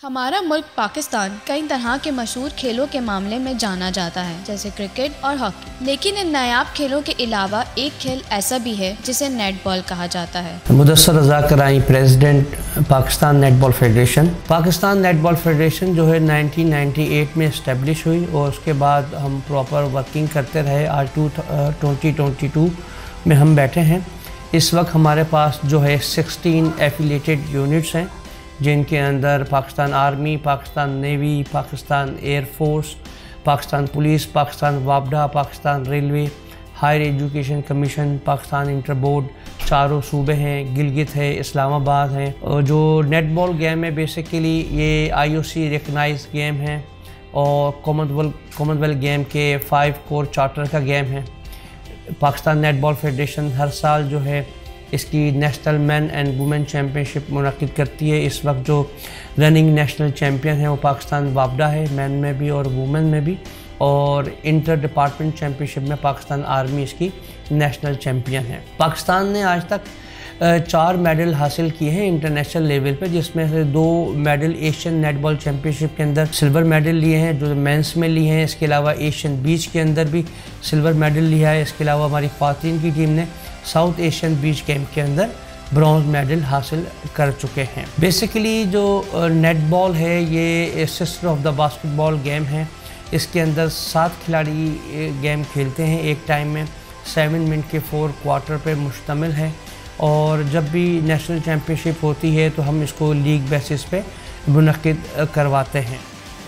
हमारा मुल्क पाकिस्तान कई तरह के मशहूर खेलों के मामले में जाना जाता है, जैसे क्रिकेट और हॉकी। लेकिन इन नायाब खेलों के अलावा एक खेल ऐसा भी है जिसे नेट बॉल कहा जाता है। मुदस्सर रज़ा कराई, president Pakistan netball federation. Pakistan netball federation जो है 1998 में इस्टेब्लिश हुई और उसके बाद हम प्रॉपर वर्किंग करते रहे। आज 2022 में हम बैठे हैं। इस वक्त हमारे पास जो है 16 एफिलिएटेड यूनिट्स हैं, जिनके अंदर Pakistan army, Pakistan navy, Pakistan air force, Pakistan police, Pakistan वापडा, Pakistan railway, higher education commission, Pakistan inter board, चारों सूबे हैं, गिलगित है, इस्लामाबाद हैं। और जो नेट बॉल गेम है बेसिकली ये IOC रिकगनाइज गेम है और कॉमनवेल्थ गेम के 5 कोर चार्टर का गेम है। पाकिस्तान नेट बॉल फेडरेशन हर साल जो है इसकी national man and women championship मुनक़िद करती है। इस वक्त जो रनिंग नेशनल चैम्पियन है वो पाकिस्तान वापडा है, मैन में भी और वुमेन में भी। और इंटर डिपार्टमेंट चैम्पियनशिप में पाकिस्तान आर्मी इसकी नेशनल चैम्पियन है। पाकिस्तान ने आज तक 4 मेडल हासिल किए हैं इंटरनेशनल लेवल पे, जिसमें से 2 medal Asian netball championship के अंदर सिल्वर मेडल लिए हैं जो मेंस में लिए हैं। इसके अलावा एशियन बीच के अंदर भी सिल्वर मेडल लिया है। इसके अलावा हमारी ख़वातीन की टीम ने साउथ एशियन बीच गेम के अंदर ब्रॉन्ज मेडल हासिल कर चुके हैं। बेसिकली जो नेट बॉल है ये sister of the basketball game है। इसके अंदर 7 खिलाड़ी गेम खेलते हैं एक टाइम में। 7 मिनट के 4 क्वार्टर पे मुश्तमिल है और जब भी नेशनल चैम्पियनशिप होती है तो हम इसको लीग बेसिस पे मुनक़िद करवाते हैं।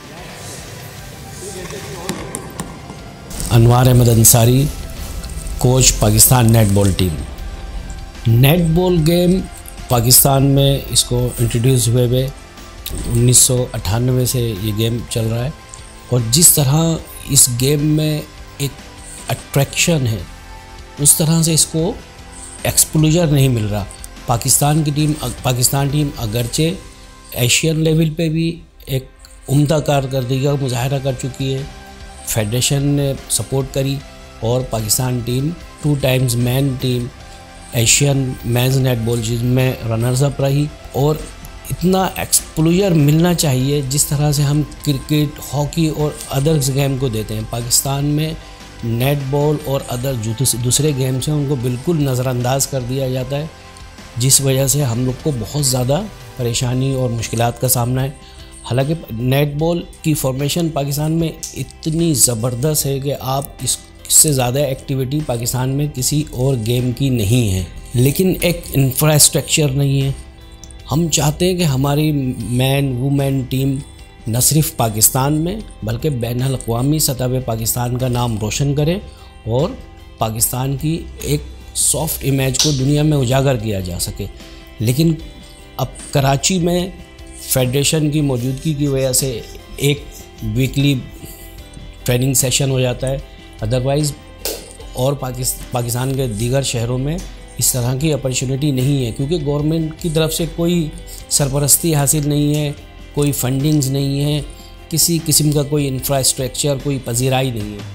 Anwar Ahmed Ansari, coach Pakistan netball team. Netball game Pakistan में इसको इंट्रोड्यूस हुए 1998 से ये गेम चल रहा है और जिस तरह इस गेम में एक अट्रैक्शन है उस तरह से इसको एक्सपोजर नहीं मिल रहा। पाकिस्तान टीम अगरचे एशियन लेवल पे भी एक उम्दा कारकर्दगी का मुजाहरा कर चुकी है, फेडरेशन ने सपोर्ट करी और Pakistan team 2 times man team Asian men's netball जिसमें रनर्स अप रही। और इतना एक्सपोजर मिलना चाहिए जिस तरह से हम क्रिकेट, हॉकी और अदर्स गेम को देते हैं। पाकिस्तान में नेट बॉल और अदर दूसरे गेम्स हैं उनको बिल्कुल नज़रअंदाज कर दिया जाता है, जिस वजह से हम लोग को बहुत ज़्यादा परेशानी और मुश्किलात का सामना है। हालांकि नेट बॉल की फॉर्मेशन पाकिस्तान में इतनी ज़बरदस्त है कि आप इससे ज़्यादा एक्टिविटी पाकिस्तान में किसी और गेम की नहीं है, लेकिन एक इंफ्रास्ट्रक्चर नहीं है। हम चाहते हैं कि हमारी मैन वुमेन टीम न सिर्फ पाकिस्तान में बल्कि बैनुल अक़वामी सतह पे पाकिस्तान का नाम रोशन करे और पाकिस्तान की एक सॉफ्ट इमेज को दुनिया में उजागर किया जा सके। लेकिन अब कराची में फेडरेशन की मौजूदगी की वजह से एक वीकली ट्रेनिंग सेशन हो जाता है, अदरवाइज़ और पाकिस्तान के दीगर शहरों में इस तरह की अपॉर्चुनिटी नहीं है, क्योंकि गवर्नमेंट की तरफ से कोई सरपरस्ती हासिल नहीं है, कोई फंडिंग्स नहीं है, किसी किस्म का कोई इंफ्रास्ट्रक्चर, कोई पजीराई नहीं है।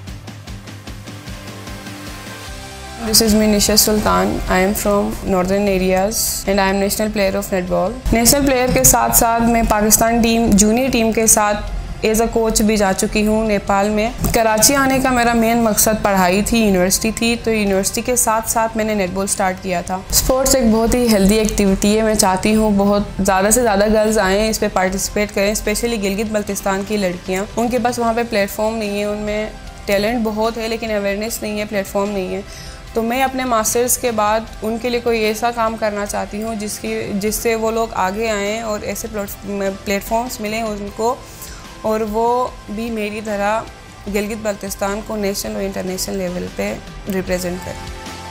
This is me Nisha Sultan. I am from northern areas and I am national player of netball. National player के साथ साथ मैं पाकिस्तान टीम जूनियर टीम के साथ एज अ कोच भी जा चुकी हूँ नेपाल में। कराची आने का मेरा मेन मकसद पढ़ाई थी, यूनिवर्सिटी थी, तो यूनिवर्सिटी के साथ साथ मैंने नेटबॉल स्टार्ट किया था। स्पोर्ट्स एक बहुत ही हेल्दी एक्टिविटी है। मैं चाहती हूँ बहुत ज़्यादा से ज़्यादा गर्ल्स आएँ, इस पर पार्टिसिपेट करें, स्पेशली गिलगित बल्तिस्तान की लड़कियाँ। उनके पास वहाँ पर प्लेटफॉर्म नहीं है, उनमें टैलेंट बहुत है लेकिन अवेयरनेस नहीं है, प्लेटफॉर्म नहीं है। तो मैं अपने मास्टर्स के बाद उनके लिए कोई ऐसा काम करना चाहती हूँ जिससे वो लोग आगे आएँ और ऐसे प्लेटफॉर्म्स मिलें उनको और वो भी मेरी तरह गिलगित बल्तिस्तान को नेशनल और इंटरनेशनल लेवल पे रिप्रेजेंट करें।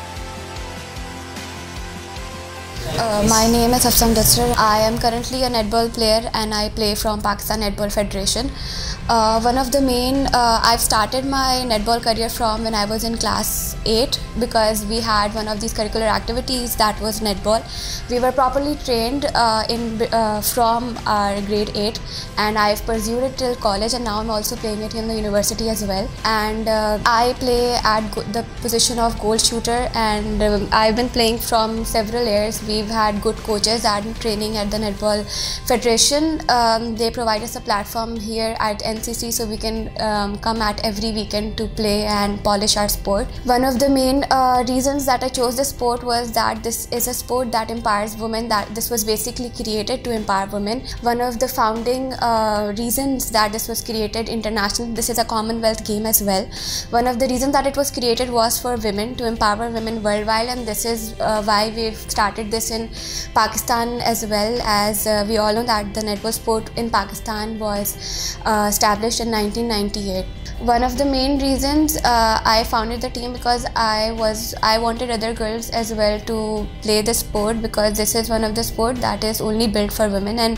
My name is Hafsa Dastar. I am currently a netball player and I play from Pakistan Netball Federation. One of the main, I've started my netball career from when I was in class 8 because we had one of these curricular activities that was netball. We were properly trained from our grade 8 and I've pursued it till college and now I'm also playing it in the university as well. And I play at the position of goal shooter and I've been playing from several years. We we've had good coaches and training at the Netball Federation. They provide us a platform here at NCC so we can come at every weekend to play and polish our sport. One of the main reasons that I chose this sport was that this is a sport that empowers women, that this was basically created to empower women. One of the founding reasons that this was created internationally, this is a Commonwealth game as well. One of the reasons that it was created was for women, to empower women worldwide, and this is why we've started this in Pakistan as well. As we all know that the netball sport in Pakistan was established in 1998. One of the main reasons I founded the team because I wanted other girls as well to play the sport, because this is one of the sport that is only built for women, and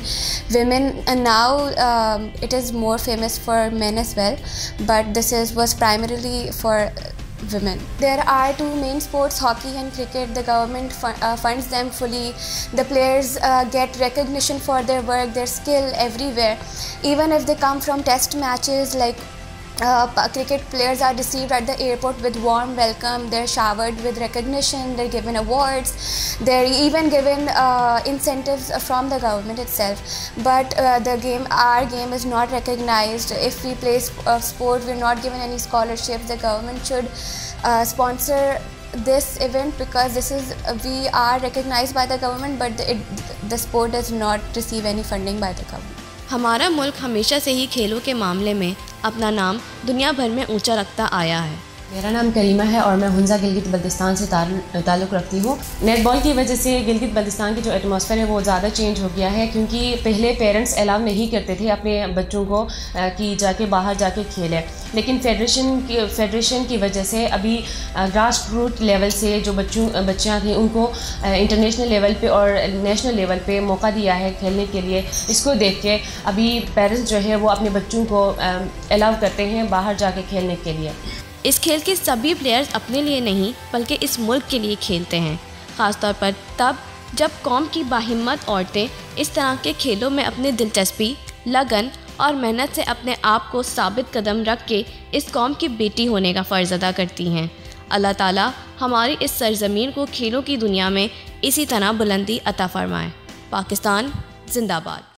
now it is more famous for men as well, but this was primarily for women. There are two main sports, hockey and cricket. The government funds them fully. The players get recognition for their work, their skill everywhere. Even if they come from test matches, like cricket players are received at the airport with warm welcome, they're showered with recognition, they're given awards, they're even given incentives from the government itself. But our game is not recognized. If we play sport, we're not given any scholarships. The government should sponsor this event, because we are recognized by the government, but the sport does not receive any funding by the government. हमारा मुल्क हमेशा से ही खेलों के मामले में अपना नाम दुनिया भर में ऊंचा रखता आया है। मेरा नाम करीमा है और मैं हुंजा गिलगित बल्तिस्तान से ताल्लुक़ रखती हूँ। नेटबॉल की वजह से गिलगित बल्तिस्तान की जो एटमॉस्फेयर है वो ज़्यादा चेंज हो गया है, क्योंकि पहले पेरेंट्स अलाउ नहीं करते थे अपने बच्चों को कि जाके बाहर जाके खेलें, लेकिन फेडरेशन की वजह से अभी ग्रास रूट लेवल से जो बच्चियाँ थी उनको इंटरनेशनल लेवल पे और नेशनल लेवल पे मौका दिया है खेलने के लिए। इसको देख के अभी पेरेंट्स जो है वो अपने बच्चों को अलाउ करते हैं बाहर जाके खेलने के लिए। इस खेल के सभी प्लेयर्स अपने लिए नहीं बल्कि इस मुल्क के लिए खेलते हैं, ख़ासतौर पर तब जब कौम की बाहिम्मत औरतें इस तरह के खेलों में अपनी दिलचस्पी, लगन और मेहनत से अपने आप को साबित कदम रख के इस कौम की बेटी होने का फ़र्ज़ अदा करती हैं। अल्लाह ताला हमारी इस सरज़मीन को खेलों की दुनिया में इसी तरह बुलंदी अता फ़रमाए। पाकिस्तान जिंदाबाद।